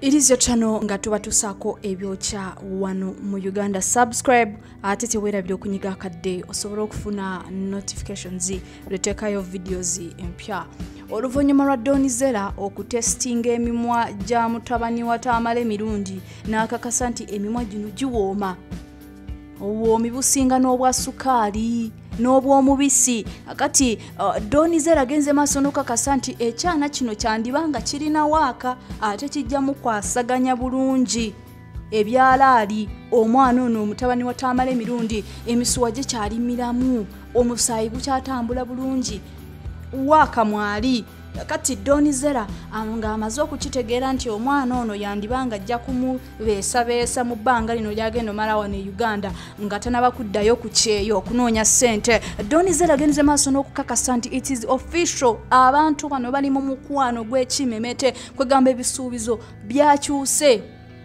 It is your channel nga tuba tusako ebyocha wano mu Uganda. Subscribe ate teweerabira okunyiga akadde osobola okufuna notifications letekayo videos empya. Oluvannyuma lwa Zera okutestinga emimwa gya mutabani wa tamale mirundi n'akakasa nti emimwa gino giwooma. Obwomi businga n'obwa sukaali n'obw'omubisi. Akati Zera agenze maaso n'okakasa nti ekyana kino kyandibanga kirina waaka ate kijjamu kwasaganya bulungi ebyalaali omwana ono omutabani wa tamale mirundi emisuwa gye kyalimiramu omusaayi gukyatambula bulungi waaka mwali. Kati Zera nga amaze okukitegeera nti omwana ono yandibanga ajja kumubeesabeesa mu bbanga lino lyagenda omala wano e Uganda nga tanaba kuddayo ku kyeyo okunoonya ssente. Zera agenze maaso n'okukakasa nti it is official, abantu bano bali mu mukwano gw'ekimemete kwegamba ebisuubizo byakyuse.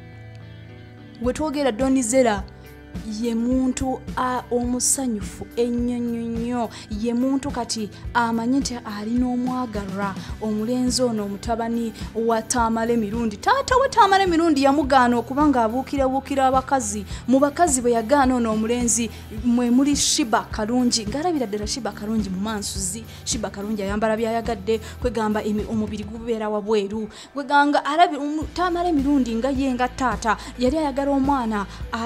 We twogera Zera ye muntu omusanyufu ennyonnyonnyo, ye muntu kati amanyi nti alina omwagalwa. Omulenzi ono omutabani wa tamale mirundi, taata we tamale mirundi yamugaana okuba nga abuukirabuukira abakazi. Mu bakazi bwe yagaana ono omulenzi mwe muli Shiba Kalungi, ng'alabira ddala Shiba Kalungi mu mansuzi. Shiba Kalungi ayambala byayagadde kwegamba omubiri gubeera wabweru. Kweganga tamale mirundi nga ye nga taata yali ayagala omwana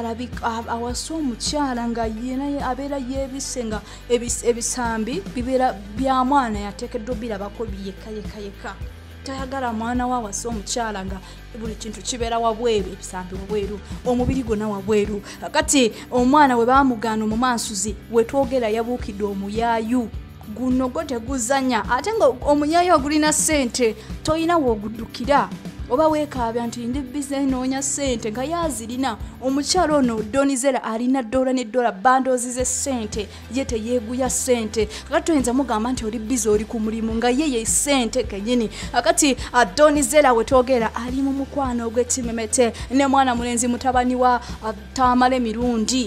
awasa omukyala nga yena abeera yeebisenga ebisambi bibeera bya mwana yateekeddwa birabako yekka. Tayagala mwana wa awasa omukyala nga buli kintu kibeera wabweru, ebisambi wabweru, omubiri gwonna wabweru. Kati omwana we baamugaana mu mansuzi we twogera yabuukidde omuyaayu. Guno gwo teguzanya ate nga omuyaayu ogulina ssente toyina w'oguddukira oba weekaabya nti ndi bize noonya ssente nga yazirina. Omukyalo ono Zera alina $1 ne $1 bandozi ze ssente, ye teyeeguya ssente. Kakati oyinza mugamba nti oli bize oli ku mulimu nga ye ssente kennyini. Kakati Zera we twogera ali mu mukwano ogw'ekimemete ne mwana mulenzi mutabani wa tamale mirundi.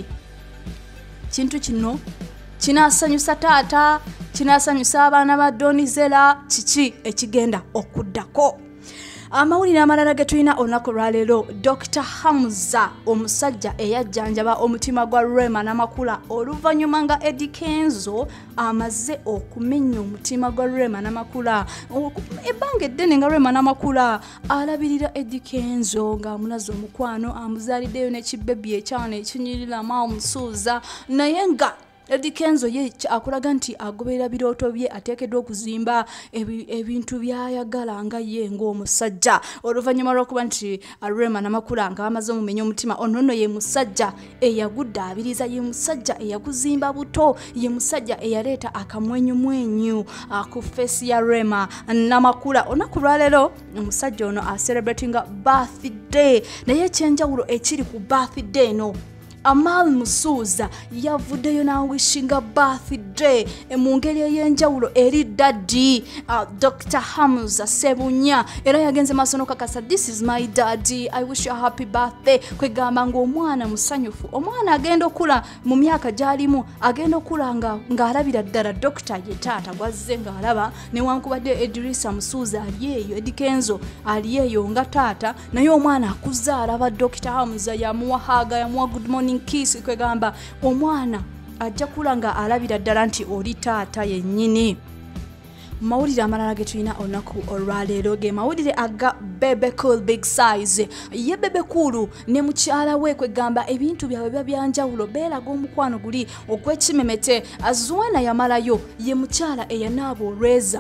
Kintu kino kinaasanyusa taata, kinaasanyusa abaana ba Zera. Kiki ekigenda okuddako? Amawulire amalala ge tulina olunaku lwaleero, Dr. Hamza omusajja eyajjanjaba omutima gwa Rema n'amakula oluvannyuma nga Eddie Kenzo amaze okumenya omutima gwa Rema n'amakula. Ebbanga eddene nga Rema n'amakula alabirira Eddie Kenzo ng'amulaza omukwano, amuzaaliddeyo n'ekibbebi ekyana ekinyirira omusuuza, naye nga Eddie Kenzo ye akulaga nti agoberera birooto bye, ateekeddwa okuzimba ebintu byayagala nga ye ng'omusajja. Oluvannyuma lw'okuba nti Rema n'amakula nga amaze omumenya omutima, ono ye musajja eyaguddaabiriza, ye musajja eyaguzimba buto, ye musajja eyaleeta akamwenyumwenyu ku feesi ya Rema n'amakula. Olunaku lwaleero omusajja ono acelebratinga birthday, naye ekyenjawulo ekiri ku birthday eno, Amal Musuuza yavuddeyo n'awishinga birthday mu ngeri ey'enjawulo eri daddy Dr. Hamza Sebunya. Era yagenze maaso n'okakasa, this is my daddy, I wish you a happy birthday. Kwegamba ng'omwana musanyufu, omwana agenda okula mu myaka gy'alimu, agenda okula ng'alabira ddala Dr. ye taata gwazze ng'alaba, newankubadde Idrisa Musuuza ali eyo, Eddie Kenzo ali eyo nga taata, naye omwana akuze alaba Dr. Hamza yamuwa haga, yamuwa good morning kiss. Kwegamba omwana ajja kula nga alabira ddala nti oli taata yennyini. Mawulire amalala ge tulina olunaku olwaleero ge mawulire aga Bebe Cool Big Size. Ye Bebe Cool ne mukyala we kwegamba ebintu byabwe biba byanjawulo, beeraga omukwano guli ogw'ekimemete. Zuwena yamalayo, ye mukyala eyanaaba olweza.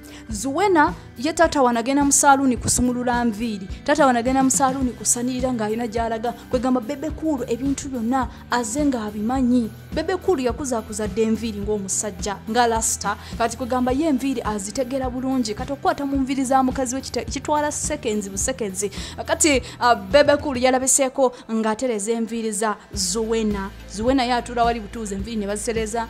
Zuwena ye taata wanagenda mu saaluni kusumulula nviiri, taata wanagenda mu saaluni kusanirira ng'alina gy'alaga. Kwegamba Bebe Cool ebintu byonna aze ng'abimanyi. Bebe Cool yakuzakuzadde enviiri ng'omusajja nga lasita, kati kwegamba ye enviiri azitegera bulungi. Kati okukwata mu nviiri za mukazi we kitwala seconds buseconds. Kati Bebe Cool yalabiseeko ng'atereza enviiri za Zuwena. Zuwena yatuula wali butuuzi, enviiri ne bazisereza,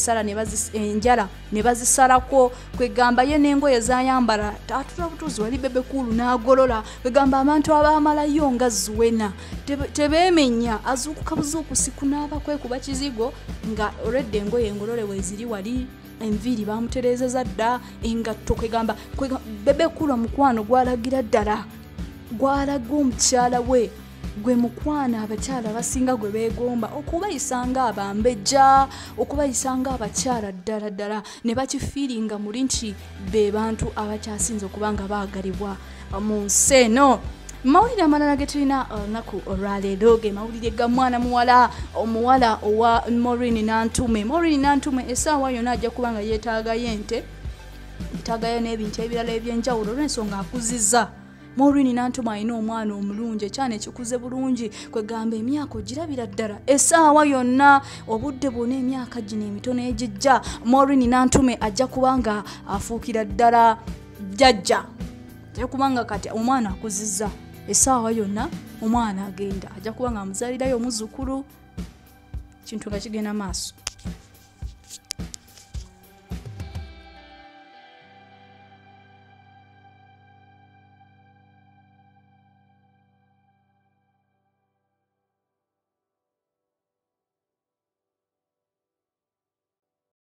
enjala ne bazisalako. Kwegamba ye n'engoye zayambala atula butuuzi wali Bebe Cool n'agolola. Kwegamba abantu abaamalayo nga Zuwena tebeemenya, azuukuka buzuukusi kunaaba kwekuba kizigo nga already engoye engolole weeziri wali. enviri bamuterezeza dda engatto kwegamba Bebe Cool mukwano gwalagira ddala gwalaga omukyala we gwe mukwana abakyala basinga gwe beegomba okubayisanga abambejja okubayisanga abakyala ddala ne bakifiiringa muli nti be bantu abakyasinze okubanga baagalibwa mu nsi eno. Mawulire amalala ge tulina olunaku olwaleero ge mawulire ga mwana omuwala owa Maureen Nantume essaawa yonna ajja kuba nga yeetaagayo ente yeetaagayo n'ebintu ebirala eby'enjawulo olw'ensonga akuzizza. Maureen Nantume alina omwana omulungi ekyana ekikuze bulungi kwegamba emyaka ogirabira ddala essaawa yonna obudde bwonna emyaka gino emitono egijja Maureen Nantume ajja kuba nga afuukira ddala jjajja ajja kuba nga kati omwana akuzizza essaawa yonna omwana agenda ajja kuba nga amuzaalirayo omuzzukulu kintu nga kigenda maaso.